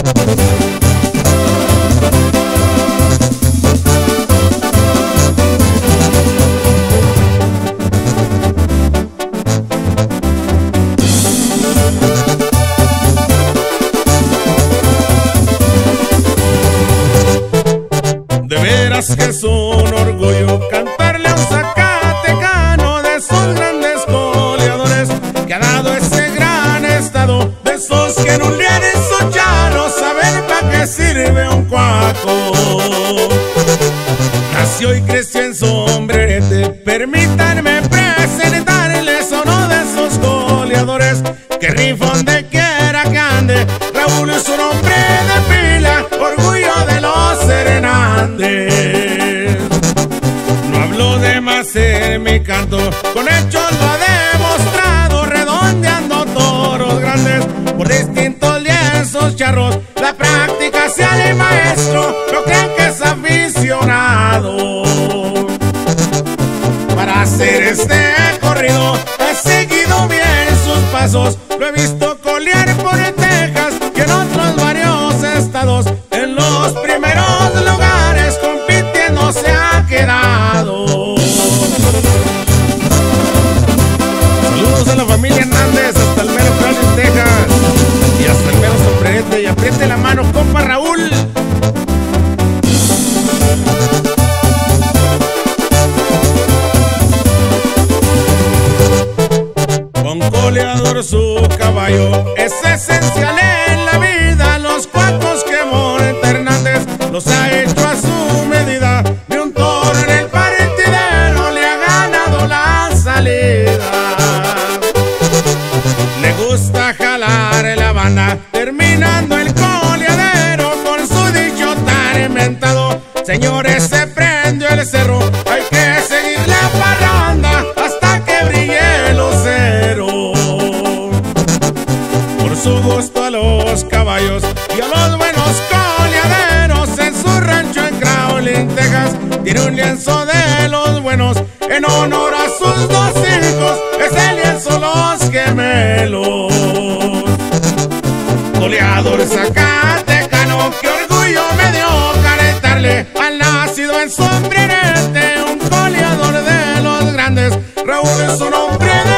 Que es un orgullo cantarle a un zacatecano de esos grandes goleadores que ha dado ese gran estado, de esos que en un lienzo ya no saben para qué sirve un cuaco. Nació y creció en Sombrerete, permítanme presentarles a uno de esos goleadores que rifa donde quiera que ande. Raúl es un hombre de pila, orgullo de los Hernández. En mi canto, con hechos lo ha demostrado, redondeando toros grandes por distintos lienzos charros. La práctica sea el maestro, no crean que es aficionado. Para hacer este corrido he seguido bien sus pasos, lo he visto colear por Texas y en otros varios estados. En los primeros lugares compitiendo se ha quedado. Saludos a la familia Hernández, hasta el mero Crowley, Texas, y hasta el mero Sombrerete. Y apriete la mano, compa Raúl. Con coleador su caballo es esencial en la vida. Los cuacos que monta Hernández los ha hecho a su medida. De un toro en el partidero le ha ganado la salida. Le gusta jalar la banda, terminando el coleadero con su dicho tan inventado. Señores, se prendió el cerro, hay que seguir la parranda hasta que brille el lucero. Por su gusto a los caballos y a los buenos coleaderos, en su rancho en Crowley, Texas, tiene un lienzo de los buenos en honor a sus dos hijos. Es el lienzo Los Gemelos. Goleador zacatecano, qué orgullo me dio caretarle al nacido en Sombrerete, un goleador de los grandes. Raúl es un hombre de